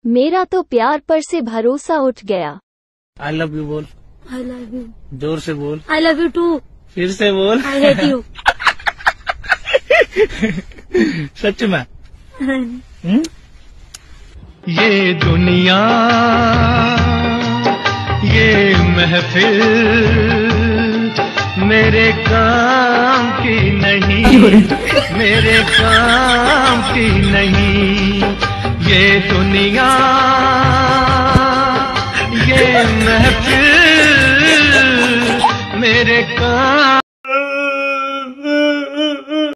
मेरा तो प्यार पर से भरोसा उठ गया। आई लव यू बोल। I love you. जोर से बोल। I love you too. फिर से बोल। I hate you. सच में। ये दुनिया, ये महफिल मेरे काम की नहीं, मेरे काम की नहीं। ये दुनिया, ये महफिल मेरे काम